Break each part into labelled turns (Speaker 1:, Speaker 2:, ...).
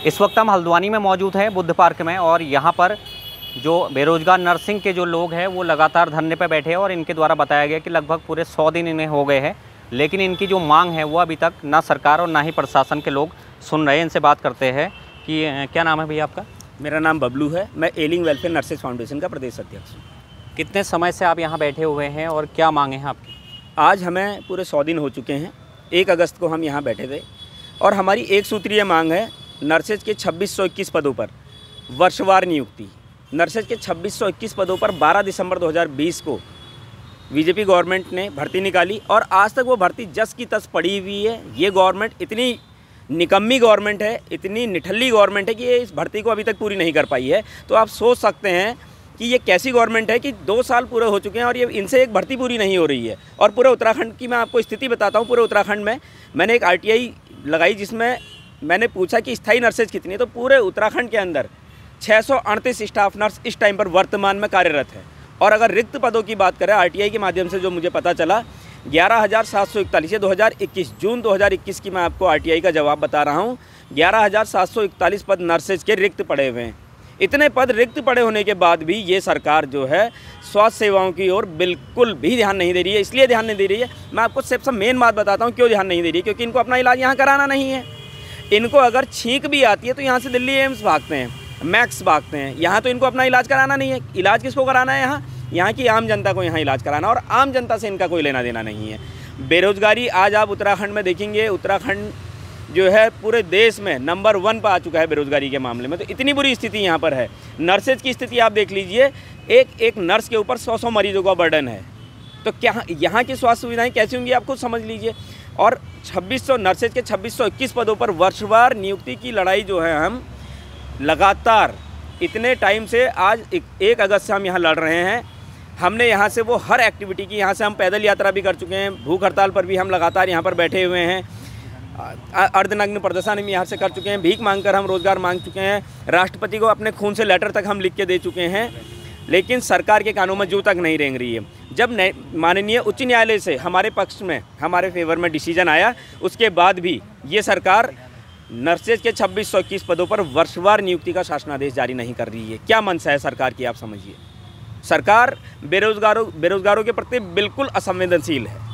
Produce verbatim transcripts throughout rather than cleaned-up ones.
Speaker 1: इस वक्त हम हल्द्वानी में मौजूद हैं बुद्ध पार्क में, और यहाँ पर जो बेरोजगार नर्सिंग के जो लोग हैं वो लगातार धरने पर बैठे हैं और इनके द्वारा बताया गया कि लगभग पूरे सौ दिन इन्हें हो गए हैं, लेकिन इनकी जो मांग है वो अभी तक ना सरकार और ना ही प्रशासन के लोग सुन रहे हैं। इनसे बात करते हैं कि क्या नाम है भैया आपका?
Speaker 2: मेरा नाम बबलू है, मैं एलिंग वेलफेयर नर्सेज फाउंडेशन का प्रदेश अध्यक्ष हूँ।
Speaker 1: कितने समय से आप यहाँ बैठे हुए हैं और क्या मांगे हैं आपकी?
Speaker 2: आज हमें पूरे सौ दिन हो चुके हैं। एक अगस्त को हम यहाँ बैठे थे और हमारी एक सूत्रीय मांग है नर्सेज के छब्बीस सौ इक्कीस पदों पर वर्षवार नियुक्ति। नर्सेज के छब्बीस सौ इक्कीस पदों पर बारह दिसंबर दो हज़ार बीस को बीजेपी गवर्नमेंट ने भर्ती निकाली और आज तक वो भर्ती जस की तस पड़ी हुई है। ये गवर्नमेंट इतनी निकम्मी गवर्नमेंट है, इतनी निठल्ली गवर्नमेंट है कि ये इस भर्ती को अभी तक पूरी नहीं कर पाई है। तो आप सोच सकते हैं कि ये कैसी गवर्नमेंट है कि दो साल पूरे हो चुके हैं और ये इनसे एक भर्ती पूरी नहीं हो रही है। और पूरे उत्तराखंड की मैं आपको स्थिति बताता हूँ। पूरे उत्तराखंड में मैंने एक आर टी आई लगाई जिसमें मैंने पूछा कि स्थायी नर्सेज कितनी है, तो पूरे उत्तराखंड के अंदर छः सौ अड़तीस स्टाफ नर्स इस टाइम पर वर्तमान में कार्यरत है। और अगर रिक्त पदों की बात करें आर टी आई के माध्यम से जो मुझे पता चला, ग्यारह हज़ार सात सौ इकतालीस ये दो हज़ार इक्कीस जून दो हज़ार इक्कीस की मैं आपको आर टी आई का जवाब बता रहा हूँ। ग्यारह हज़ार सात सौ इकतालीस पद नर्सेज के रिक्त पड़े हुए हैं। इतने पद रिक्त पड़े होने के बाद भी ये सरकार जो है स्वास्थ्य सेवाओं की ओर बिल्कुल भी ध्यान नहीं दे रही है। इसलिए ध्यान नहीं दे रही है, मैं आपको सबसे मेन बात बताता हूँ क्यों ध्यान नहीं दे रही है। क्योंकि इनको अपना इलाज यहाँ कराना नहीं है। इनको अगर छींक भी आती है तो यहाँ से दिल्ली एम्स भागते हैं, मैक्स भागते हैं। यहाँ तो इनको अपना इलाज कराना नहीं है। इलाज किसको कराना है? यहाँ यहाँ की आम जनता को यहाँ इलाज कराना, और आम जनता से इनका कोई लेना देना नहीं है। बेरोजगारी आज आप उत्तराखंड में देखेंगे, उत्तराखंड जो है पूरे देश में नंबर वन पर आ चुका है बेरोजगारी के मामले में। तो इतनी बुरी स्थिति यहाँ पर है। नर्सेज की स्थिति आप देख लीजिए, एक एक नर्स के ऊपर सौ सौ मरीजों का बर्डन है। तो क्या यहाँ की स्वास्थ्य सुविधाएं कैसी होंगी आप खुद समझ लीजिए। और छब्बीस सौ नर्सेज के छब्बीस सौ इक्कीस पदों पर वर्षवार नियुक्ति की लड़ाई जो है हम लगातार इतने टाइम से, आज एक अगस्त से हम यहाँ लड़ रहे हैं। हमने यहाँ से वो हर एक्टिविटी की, यहाँ से हम पैदल यात्रा भी कर चुके हैं, भूख हड़ताल पर भी हम लगातार यहाँ पर बैठे हुए हैं, अर्धनग्न प्रदर्शन हम यहाँ से कर चुके हैं, भीख मांगकर हम रोज़गार मांग चुके हैं, राष्ट्रपति को अपने खून से लेटर तक हम लिख के दे चुके हैं। लेकिन सरकार के कानों में जू तक नहीं रेंग रही है। जब माननीय उच्च न्यायालय से हमारे पक्ष में, हमारे फेवर में डिसीजन आया, उसके बाद भी ये सरकार नर्सेज के छब्बीस सौ इक्कीस पदों पर वर्षवार नियुक्ति का शासनादेश जारी नहीं कर रही है। क्या मंशा है सरकार की, आप समझिए। सरकार बेरोजगारों बेरोजगारों के प्रति बिल्कुल असंवेदनशील है।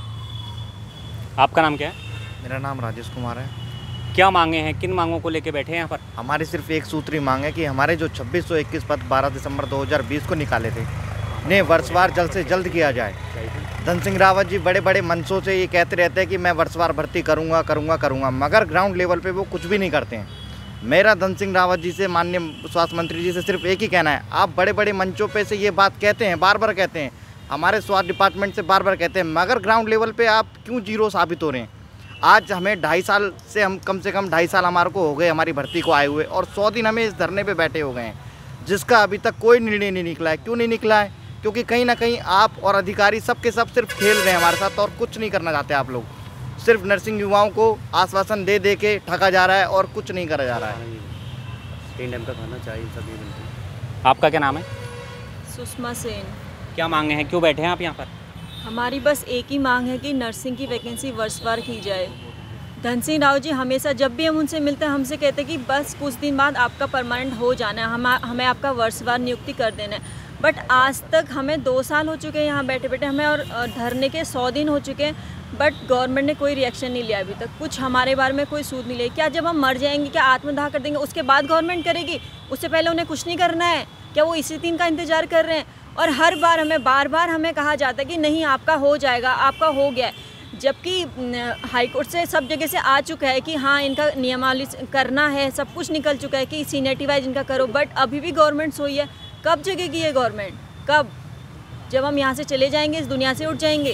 Speaker 1: आपका नाम क्या है?
Speaker 3: मेरा नाम राजेश कुमार है।
Speaker 1: क्या मांगे हैं, किन मांगों को लेके बैठे हैं यहाँ पर?
Speaker 3: हमारी सिर्फ एक सूत्री मांग है कि हमारे जो छब्बीस सौ इक्कीस पद बारह दिसंबर दो हज़ार बीस को निकाले थे, ने वर्षवार जल्द से जल्द किया जाए। धन सिंह रावत जी बड़े बड़े मंचों से ये कहते रहते हैं कि मैं वर्षवार भर्ती करूँगा करूँगा करूँगा मगर ग्राउंड लेवल पे वो कुछ भी नहीं करते हैं। मेरा धन सिंह रावत जी से, माननीय स्वास्थ्य मंत्री जी से सिर्फ एक ही कहना है, आप बड़े बड़े मंचों पे से ये बात कहते हैं, बार बार कहते हैं, हमारे स्वास्थ्य डिपार्टमेंट से बार बार कहते हैं, मगर ग्राउंड लेवल पे आप क्यों जीरो साबित हो रहे हैं? आज हमें ढाई साल से, हम कम से कम ढाई साल हमारे को हो गए हमारी भर्ती को आए हुए, और सौ दिन हमें इस धरने पे बैठे हो गए हैं, जिसका अभी तक कोई निर्णय नहीं निकला है। क्यों नहीं निकला है? क्योंकि कहीं ना कहीं आप और अधिकारी सबके सब सिर्फ खेल रहे हैं हमारे साथ और कुछ नहीं करना चाहते। आप लोग सिर्फ नर्सिंग युवाओं को आश्वासन दे दे के ठगा जा रहा है और कुछ नहीं करा जा रहा है।
Speaker 2: तीन टाइम का खाना चाहिए सभी मिलते।
Speaker 1: आपका क्या नाम है?
Speaker 4: सुषमा सेन।
Speaker 1: क्या मांगे हैं, क्यों बैठे हैं आप यहाँ पर?
Speaker 4: हमारी बस एक ही मांग है कि नर्सिंग की वैकेंसी वर्षवार की जाए। धन सिंह रावत जी हमेशा जब भी हम उनसे मिलते हैं हमसे कहते हैं कि बस कुछ दिन बाद आपका परमानेंट हो जाना है, हम हमें आपका वर्षवार नियुक्ति कर देना है। बट आज तक हमें दो साल हो चुके हैं यहाँ बैठे बैठे हमें, और धरने के सौ दिन हो चुके हैं, बट गवर्नमेंट ने कोई रिएक्शन नहीं लिया अभी तक। कुछ हमारे बारे में कोई सूद नहीं लिया। क्या जब हम मर जाएंगे, क्या आत्मदाह कर देंगे, उसके बाद गवर्नमेंट करेगी? उससे पहले उन्हें कुछ नहीं करना है क्या? वो इसी दिन का इंतज़ार कर रहे हैं? और हर बार हमें बार बार हमें कहा जाता है कि नहीं आपका हो जाएगा, आपका हो गया है, जबकि हाईकोर्ट से सब जगह से आ चुका है कि हाँ इनका नियमावली करना है, सब कुछ निकल चुका है कि सीनियरिटी वाइज इनका करो। बट अभी भी गवर्नमेंट सोई है। कब जगेगी ये गवर्नमेंट? कब? जब हम यहाँ से चले जाएंगे, इस दुनिया से उठ जाएंगे।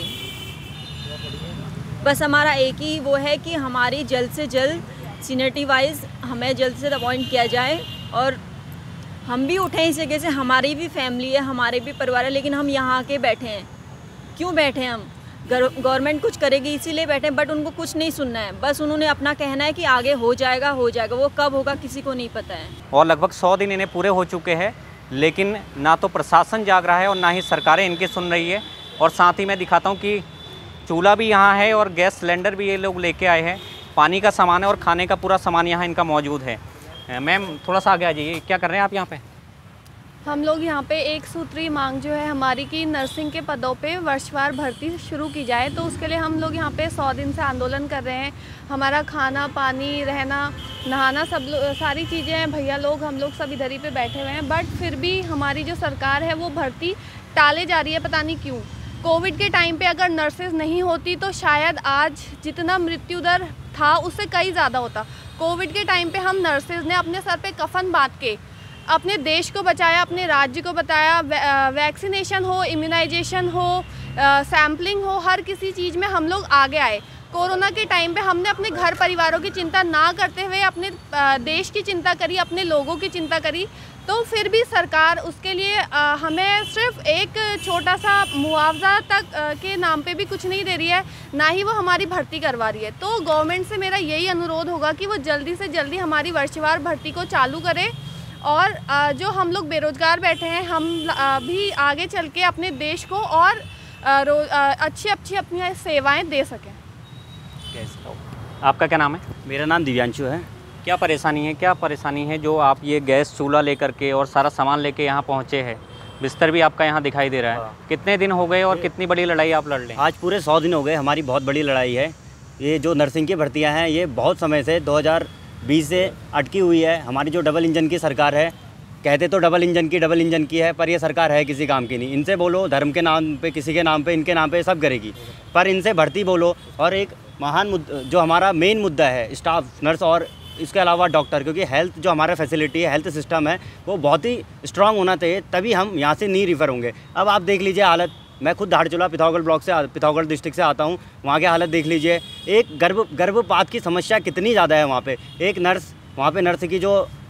Speaker 4: बस हमारा एक ही वो है कि हमारी जल्द से जल्द सीनियरिटी वाइज हमें जल्द से अपॉइंट किया जाए और हम भी उठें इस जगह से। हमारी भी फैमिली है, हमारे भी परिवार है, लेकिन हम यहाँ आके बैठे हैं। क्यों बैठे हैं हम? गवर्नमेंट कुछ करेगी इसीलिए बैठे हैं, बट उनको कुछ नहीं सुनना है। बस उन्होंने अपना कहना है कि आगे हो जाएगा हो जाएगा, वो कब होगा किसी को नहीं पता है।
Speaker 1: और लगभग सौ दिन इन्हें पूरे हो चुके हैं, लेकिन ना तो प्रशासन जाग रहा है और ना ही सरकारें इनकी सुन रही है। और साथ ही मैं दिखाता हूँ कि चूल्हा भी यहाँ है और गैस सिलेंडर भी ये लोग लेके आए हैं, पानी का सामान है और खाने का पूरा सामान यहाँ इनका मौजूद है। मैम थोड़ा सा आगे आ जाइए, क्या कर रहे हैं आप यहाँ पे?
Speaker 5: हम लोग यहाँ पे एक सूत्री मांग जो है हमारी कि नर्सिंग के पदों पे वर्षवार भर्ती शुरू की जाए, तो उसके लिए हम लोग यहाँ पे सौ दिन से आंदोलन कर रहे हैं। हमारा खाना पानी रहना नहाना सब सारी चीज़ें हैं, भैया लोग हम लोग सब इधर ही पे बैठे हुए हैं, बट फिर भी हमारी जो सरकार है वो भर्ती टाले जा रही है, पता नहीं क्यों। कोविड के टाइम पे अगर नर्सेज नहीं होती तो शायद आज जितना मृत्यु दर था उससे कई ज़्यादा होता। कोविड के टाइम पे हम नर्सेज ने अपने सर पे कफन बांध के अपने देश को बचाया, अपने राज्य को बताया। वे, वैक्सीनेशन हो, इम्यूनाइजेशन हो, सैम्पलिंग हो, हर किसी चीज़ में हम लोग आगे आए। कोरोना के टाइम पे हमने अपने घर परिवारों की चिंता ना करते हुए अपने देश की चिंता करी, अपने लोगों की चिंता करी, तो फिर भी सरकार उसके लिए हमें सिर्फ एक छोटा सा मुआवजा तक के नाम पे भी कुछ नहीं दे रही है, ना ही वो हमारी भर्ती करवा रही है। तो गवर्नमेंट से मेरा यही अनुरोध होगा कि वो जल्दी से जल्दी हमारी वर्षवार भर्ती को चालू करे, और जो हम लोग बेरोज़गार बैठे हैं हम भी आगे चल के अपने देश को और अच्छी अच्छी अपनी सेवाएं दे सकें।
Speaker 1: आपका क्या नाम है?
Speaker 2: मेरा नाम दिव्यांशु है।
Speaker 1: क्या परेशानी है, क्या परेशानी है जो आप ये गैस चूल्हा लेकर के और सारा सामान लेके यहाँ पहुँचे हैं? बिस्तर भी आपका यहाँ दिखाई दे रहा है। कितने दिन हो गए और कितनी बड़ी लड़ाई आप लड़ रहे हैं?
Speaker 6: आज पूरे सौ दिन हो गए, हमारी बहुत बड़ी लड़ाई है। ये जो नर्सिंग की भर्तियाँ हैं ये बहुत समय से दो हज़ार बीस से अटकी हुई है। हमारी जो डबल इंजन की सरकार है, कहते तो डबल इंजन की डबल इंजन की है, पर ये सरकार है किसी काम की नहीं। इनसे बोलो धर्म के नाम पे, किसी के नाम पे, इनके नाम पे सब करेगी, पर इनसे भर्ती बोलो। और एक महान मुद्दा जो हमारा मेन मुद्दा है स्टाफ नर्स और इसके अलावा डॉक्टर, क्योंकि हेल्थ जो हमारा फैसिलिटी है, हेल्थ सिस्टम है, वो बहुत ही स्ट्रांग होना चाहिए, तभी हम यहाँ से नहीं रिफ़र होंगे। अब आप देख लीजिए हालत, मैं खुद धारचूला पिथौरागढ़ ब्लॉक से पिथौरागढ़ डिस्ट्रिक्ट से आता हूँ, वहाँ की हालत देख लीजिए। एक गर्भ गर्भपात की समस्या कितनी ज़्यादा है वहाँ पे। एक नर्स वहाँ पे नर्स की जो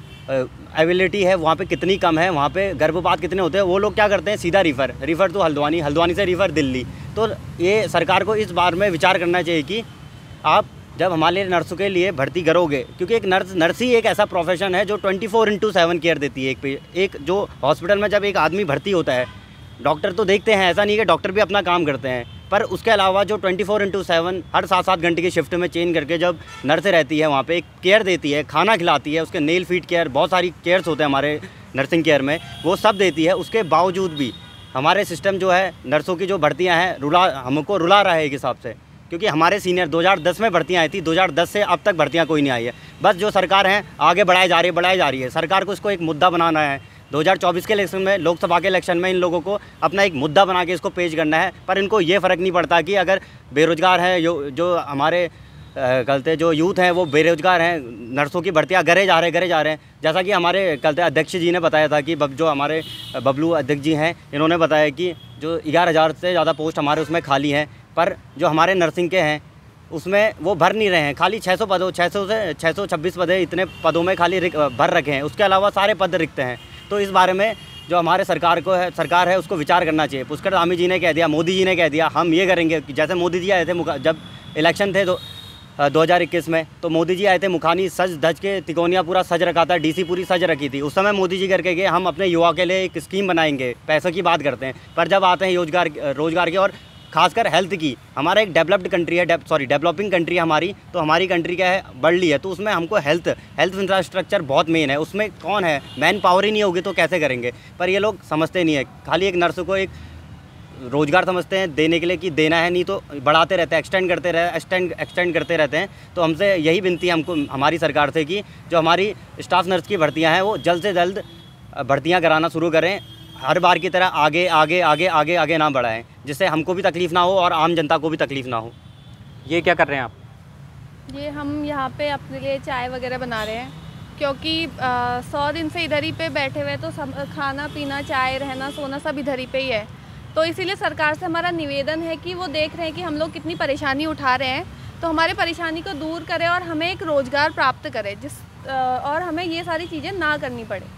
Speaker 6: एबिलिटी है वहाँ पे कितनी कम है, वहाँ पे गर्भपात कितने होते हैं। वो लोग क्या करते हैं, सीधा रिफ़र रिफ़र तो हल्द्वानी, हल्द्वानी से रिफ़र दिल्ली। तो ये सरकार को इस बार में विचार करना चाहिए कि आप जब हमारे नर्सों के लिए भर्ती करोगे, क्योंकि एक नर्स नर्स ही एक ऐसा प्रोफेशन है जो twenty four into seven care देती है। एक पे एक जो हॉस्पिटल में जब एक आदमी भर्ती होता है, डॉक्टर तो देखते हैं, ऐसा नहीं कि डॉक्टर भी अपना काम करते हैं, पर उसके अलावा जो ट्वेंटी फोर इंटू सेवन हर सात सात घंटे की शिफ्ट में चेंज करके जब नर्सें रहती है वहाँ पे, एक केयर देती है, खाना खिलाती है, उसके नेल फीट केयर, बहुत सारी केयर्स होते हैं हमारे नर्सिंग केयर में, वो सब देती है। उसके बावजूद भी हमारे सिस्टम जो है नर्सों की जो भर्तियाँ हैं रुला हमको रुला रहा है एक हिसाब से, क्योंकि हमारे सीनियर दो हज़ार दस में भर्तियाँ आई थी, दो हज़ार दस से अब तक भर्तियाँ कोई नहीं आई है। बस जो सरकार है आगे बढ़ाई जा रही है बढ़ाई जा रही है सरकार को इसको एक मुद्दा बनाना है। दो हज़ार चौबीस के इलेक्शन में, लोकसभा के इलेक्शन में इन लोगों को अपना एक मुद्दा बना के इसको पेश करना है, पर इनको ये फ़र्क नहीं पड़ता कि अगर बेरोज़गार हैं जो जो हमारे कहते जो यूथ हैं वो बेरोज़गार हैं, नर्सों की भर्तियाँ करे जा रहे करे जा रहे हैं। जैसा कि हमारे कहते अध्यक्ष जी ने बताया था कि जो हमारे बबलू अध्यक्ष जी हैं, इन्होंने बताया कि जो ग्यारह हज़ार से ज़्यादा पोस्ट हमारे उसमें खाली हैं, पर जो हमारे नर्सिंग के हैं उसमें वो भर नहीं रहे हैं। खाली छः सौ पदों छः सौ से छः सौ छब्बीस पद इतने पदों में खाली भर रखे हैं, उसके अलावा सारे पद रिक्त हैं। तो इस बारे में जो हमारे सरकार को है सरकार है उसको विचार करना चाहिए। पुष्कर धामी जी ने कह दिया, मोदी जी ने कह दिया हम ये करेंगे। जैसे मोदी जी आए थे जब इलेक्शन थे तो दो हज़ार इक्कीस में, तो मोदी जी आए थे, मुखानी सज धज के, तिकोनिया पूरा सज रखा था, डीसी पूरी सज रखी थी। उस समय मोदी जी करके गए हम अपने युवा के लिए एक स्कीम बनाएंगे, पैसों की बात करते हैं, पर जब आते हैं रोजगार रोजगार की और खासकर हेल्थ की, हमारा एक डेवलप्ड कंट्री है, सॉरी डेवलपिंग कंट्री है हमारी, तो हमारी कंट्री क्या है बढ़ ली है, तो उसमें हमको हेल्थ हेल्थ इंफ्रास्ट्रक्चर बहुत मेन है। उसमें कौन है, मैन पावर ही नहीं होगी तो कैसे करेंगे, पर ये लोग समझते नहीं है। खाली एक नर्स को एक रोज़गार समझते हैं देने के लिए कि देना है, नहीं तो बढ़ाते रहते हैं, एक्सटेंड करते रहे एक्सटेंड एक्सटेंड करते रहते हैं। तो हमसे यही विनती है हमको हमारी सरकार से कि जो हमारी स्टाफ नर्स की भर्तियाँ हैं वो जल्द से जल्द भर्तियाँ कराना शुरू करें, हर बार की तरह आगे आगे आगे आगे आगे ना बढ़ाएं, जिससे हमको भी तकलीफ़ ना हो और आम जनता को भी तकलीफ़ ना हो।
Speaker 1: ये क्या कर रहे हैं आप?
Speaker 5: ये हम यहाँ पे अपने लिए चाय वगैरह बना रहे हैं, क्योंकि आ, सौ दिन से इधर ही पे बैठे हुए, तो सब खाना पीना चाय रहना सोना सब इधर ही पे ही है। तो इसीलिए सरकार से हमारा निवेदन है कि वो देख रहे हैं कि हम लोग कितनी परेशानी उठा रहे हैं, तो हमारे परेशानी को दूर करें और हमें एक रोज़गार प्राप्त करें, जिस और हमें ये सारी चीज़ें ना करनी पड़े।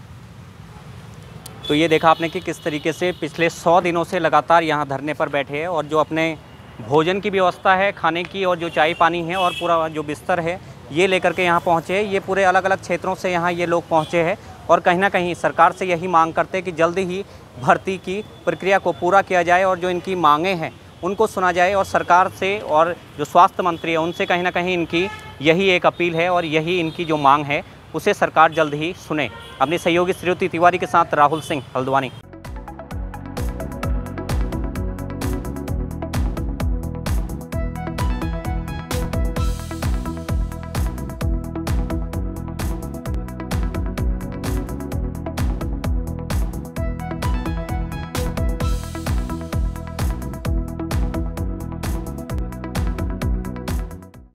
Speaker 1: तो ये देखा आपने कि किस तरीके से पिछले सौ दिनों से लगातार यहाँ धरने पर बैठे हैं और जो अपने भोजन की व्यवस्था है, खाने की, और जो चाय पानी है और पूरा जो बिस्तर है ये लेकर के यहाँ पहुँचे हैं। ये पूरे अलग अलग क्षेत्रों से यहाँ ये लोग पहुँचे हैं और कहीं ना कहीं सरकार से यही मांग करते हैं कि जल्दी ही भर्ती की प्रक्रिया को पूरा किया जाए और जो इनकी मांगें हैं उनको सुना जाए। और सरकार से और जो स्वास्थ्य मंत्री है उनसे कहीं ना कहीं इनकी यही एक अपील है और यही इनकी जो मांग है उसे सरकार जल्द ही सुने। अपनी सहयोगी श्रुति तिवारी के साथ राहुल सिंह हल्द्वानी।